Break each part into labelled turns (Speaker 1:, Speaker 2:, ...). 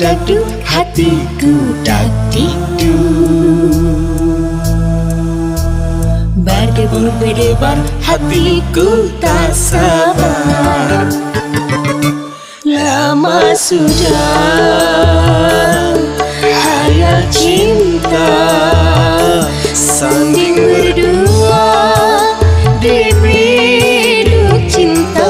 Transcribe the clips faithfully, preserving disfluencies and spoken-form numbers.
Speaker 1: dadu, hatiku dak dikdu. Berdebar berdebar, hatiku tak sabar. Lama sudah hayal cinta, sanding berdua di biduk cinta.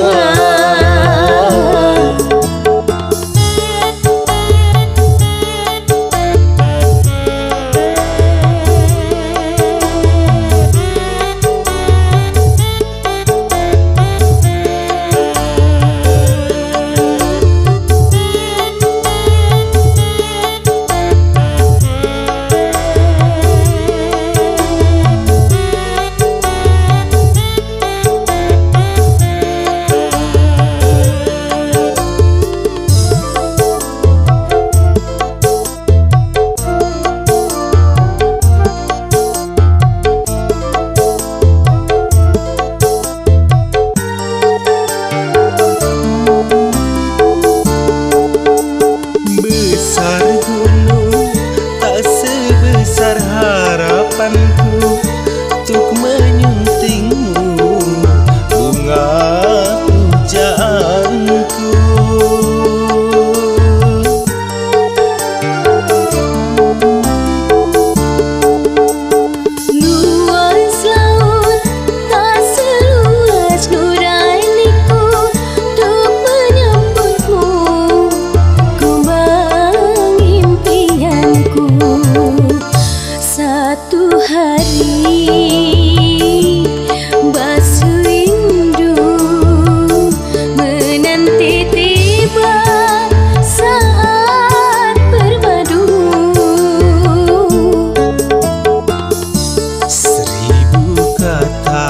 Speaker 2: Besar gunung tak sebesar harapanku untuk menyuntingmu bunga pujaanku.
Speaker 1: Luas laut tak seluas nuraniku untuk menyambutmu. Satu hari basuh rindu menanti tiba saat bermadu.
Speaker 2: Seribu kata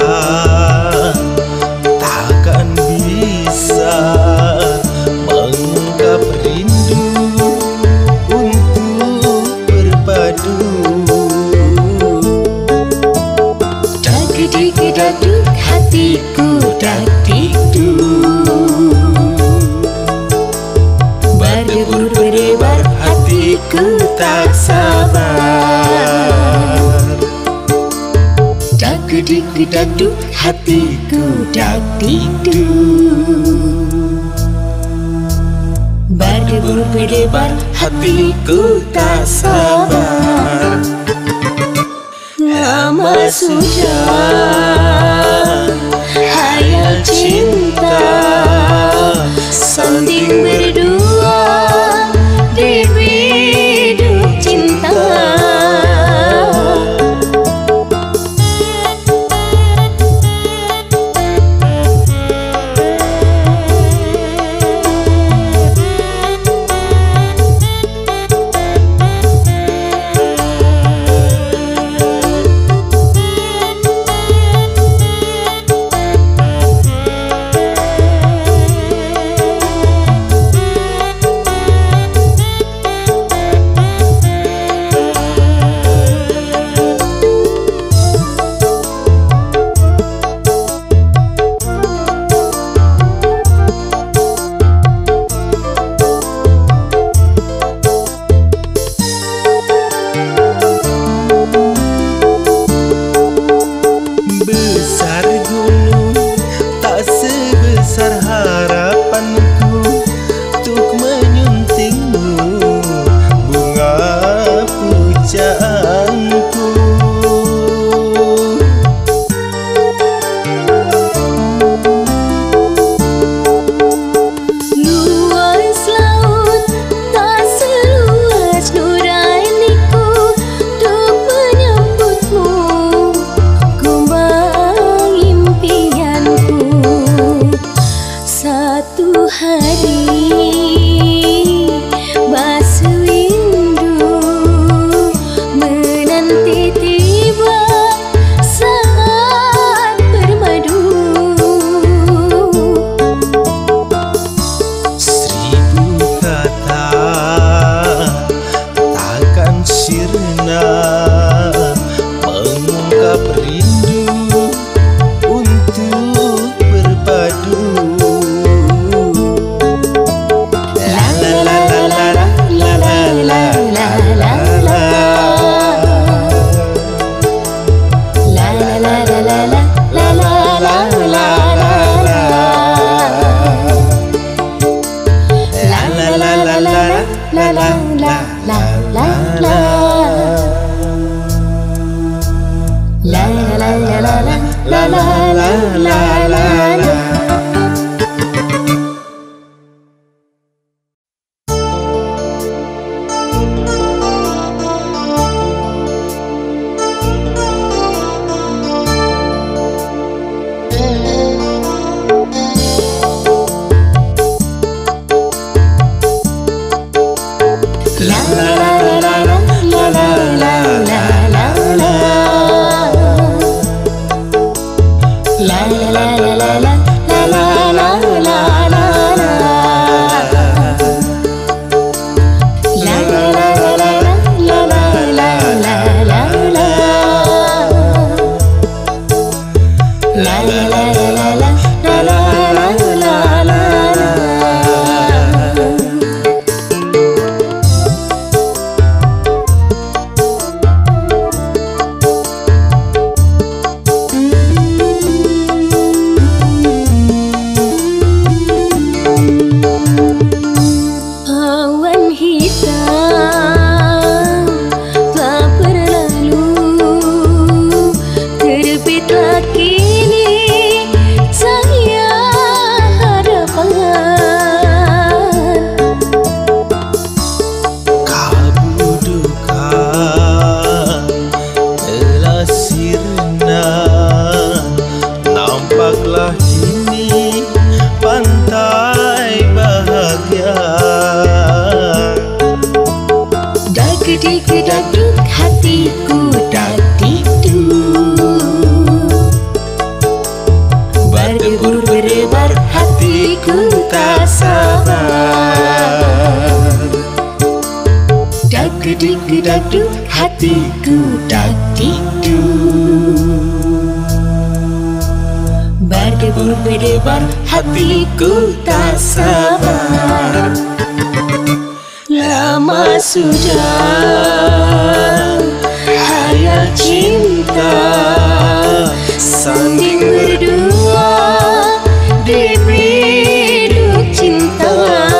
Speaker 2: takkan bisa mengungkap rindu untuk berpadu.
Speaker 1: Dikidaduk, hatiku dak dikdu. Berdebur berdebar, hatiku tak sabar. Dikidaduk, hatiku dak dikdu. Berdebur berdebar, hatiku tak sabar. Lama sudah hayal cinta, sanding berdua di biduk cinta.
Speaker 2: Besar gunung tak sebesar harapanku untuk menyuntingmu bunga pujaanku.
Speaker 1: Luas laut tak seluas nuraniku untuk menyambutmu. Satu hari basuh rindu menanti tiba saat bermadu.
Speaker 2: Seribu kata takkan sirna mengungkap rindu untuk berpadu. sabar.
Speaker 1: Dagdikdagduk hatiku dagdikduk, berdebur berdebar hatiku tak sabar. Lama sudah hayal cinta, sanding berdua di biduk cinta.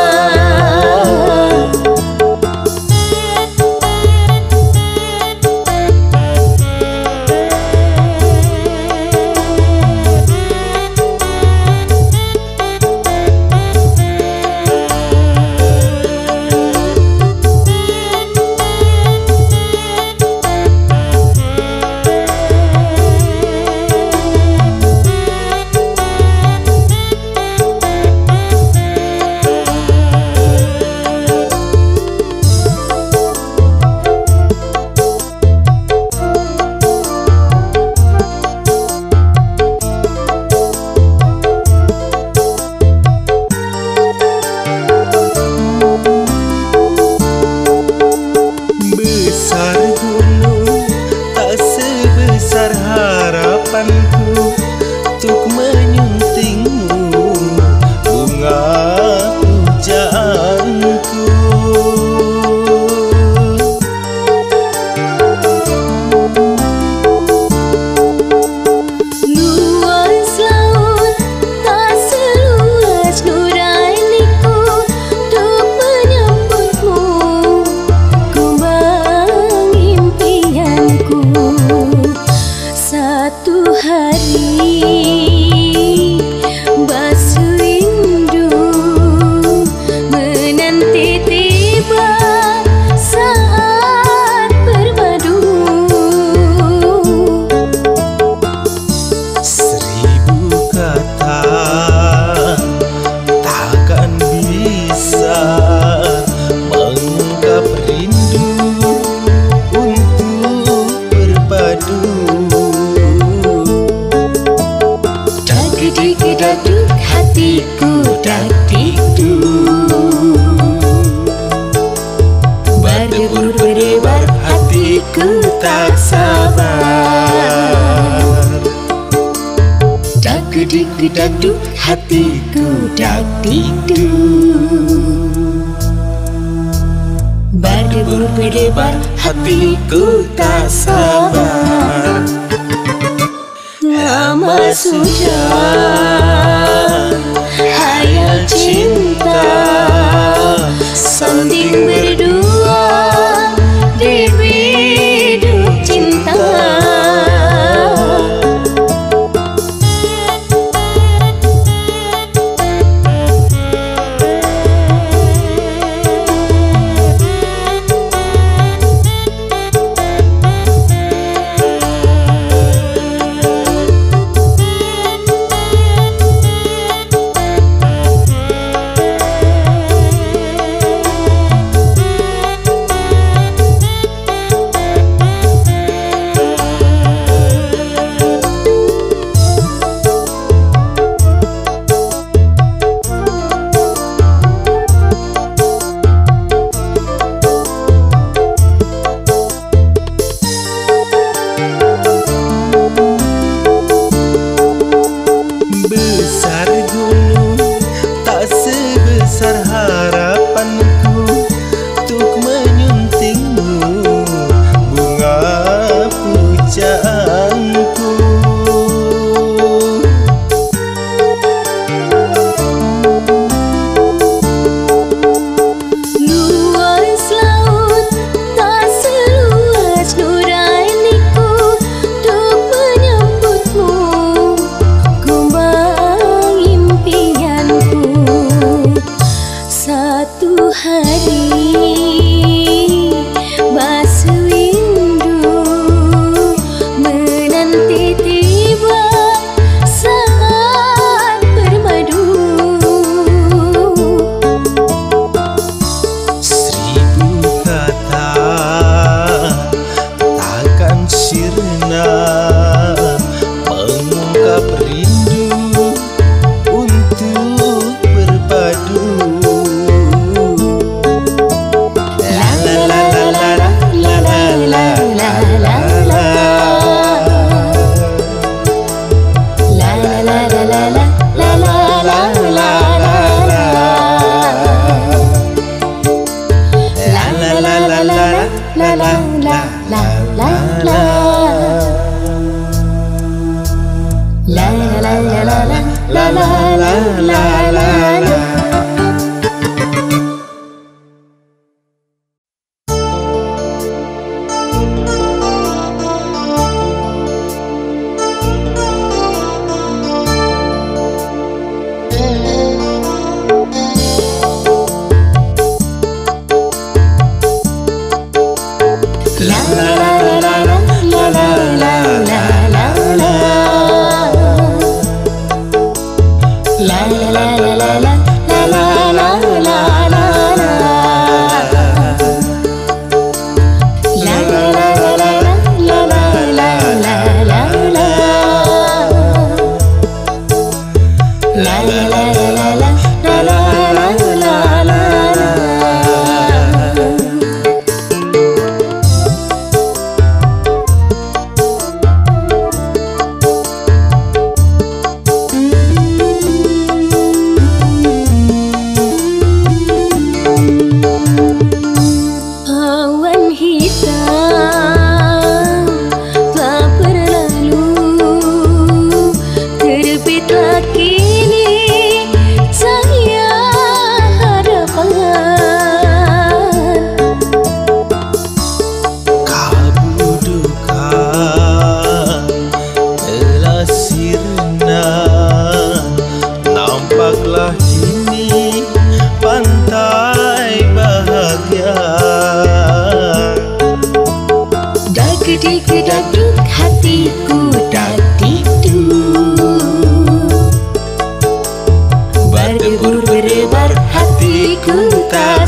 Speaker 2: Besar gunung tak sebesar harapanku untuk menyuntingmu bunga pujaanku.
Speaker 1: Luas laut tak seluas nuraniku untuk menyambutmu. Satu hari basuh rindu menanti tiba saat bermadu.
Speaker 2: Seribu kata takkan bisa mengungkap rindu untuk berpadu.
Speaker 1: Dagdikdagduk hatiku dagdikduk, berdebur berdebar hatiku tak sabar. Dagdikdagduk hatiku dagdikduk, berdebur berdebar hatiku tak sabar. Lama sudah hayal cinta, sanding berdua di biduk cinta.
Speaker 2: Besar gunung tak sebesar harapanku untuk menyuntingmu bunga pujaanku.
Speaker 1: Luas laut tak seluas nuraniku untuk menyambutmu. Kumbang impianku
Speaker 2: berdebar hatiku tak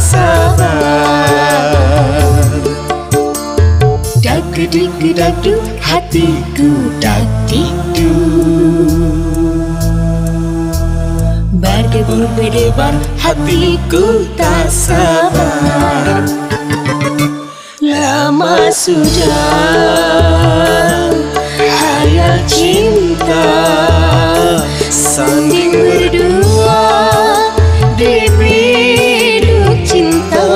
Speaker 2: sabar.
Speaker 1: Dagdu-dagdu hatiku dak-dikdu, berdebar-berdebar hatiku tak sabar. Lama sudah hayal cinta sanding berdua di biduk cinta.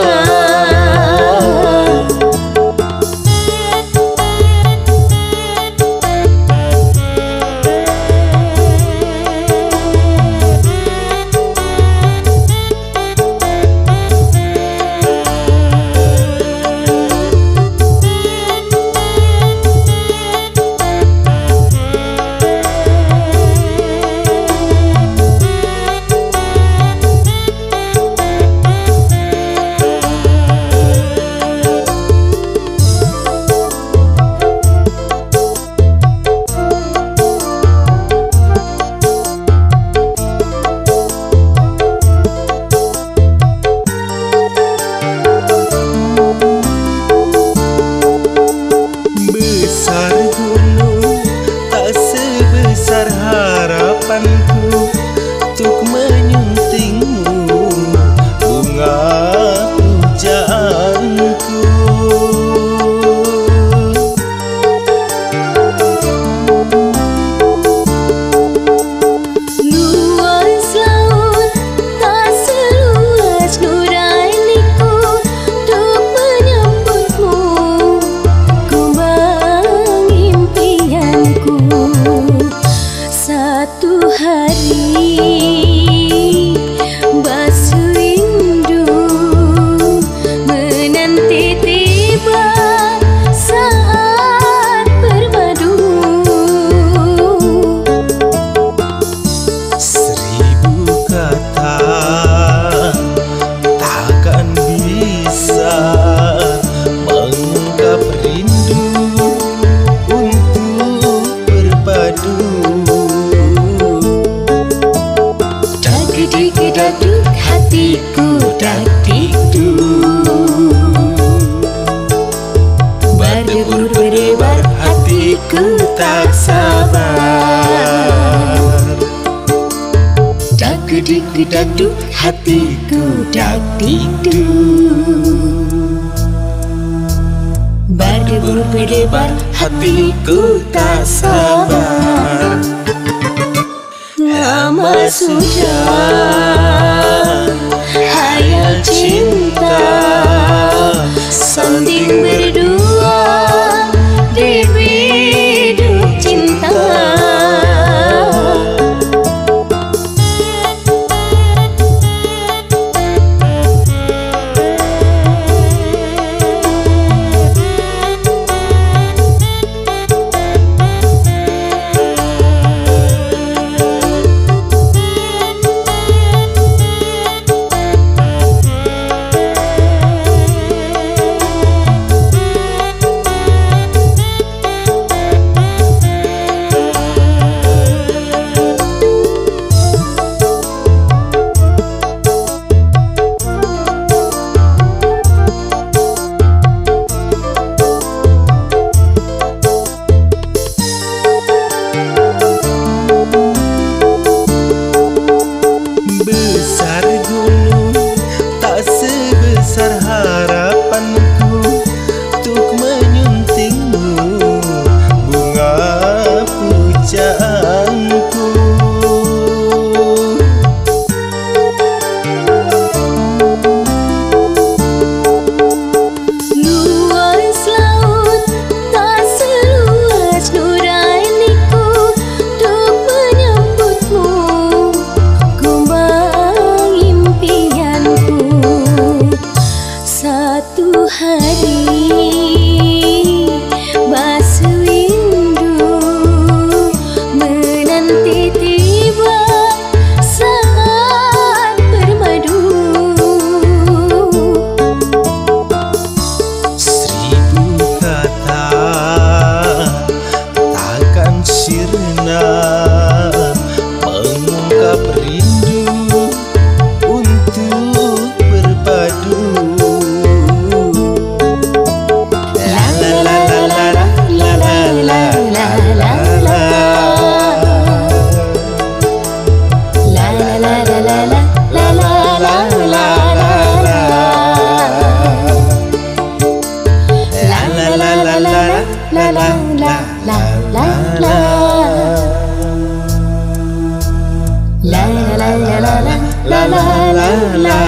Speaker 2: Besar gunung tak sebesar harapanku untuk menyuntingmu bunga pujaanku.
Speaker 1: Luas laut tak seluas nuraniku untuk menyambutmu. Satu hari basuh rindu menanti tiba saat bermadu.
Speaker 2: Seribu kata takkan bisa mengungkap rindu untuk berpadu.
Speaker 1: Dagdu hatiku dak-dikdu, berdebur-berdebar hatiku tak sabar. Dagdu hatiku dak-dikdu, berdebur-berdebar hatiku tak sabar. Lama sudah hayal cinta sanding berdua di biduk cinta.
Speaker 2: Besar gunung tak sebesar harapanku untuk menyuntingmu bunga pujaanku.
Speaker 1: Luas laut tak seluas nuraniku untuk menyambutmu. Satu hari basuh rindu menanti tiba saat bermadu.
Speaker 2: Seribu kata takkan sirna mengungkap rindu
Speaker 1: la la la. La la la la la la la la la.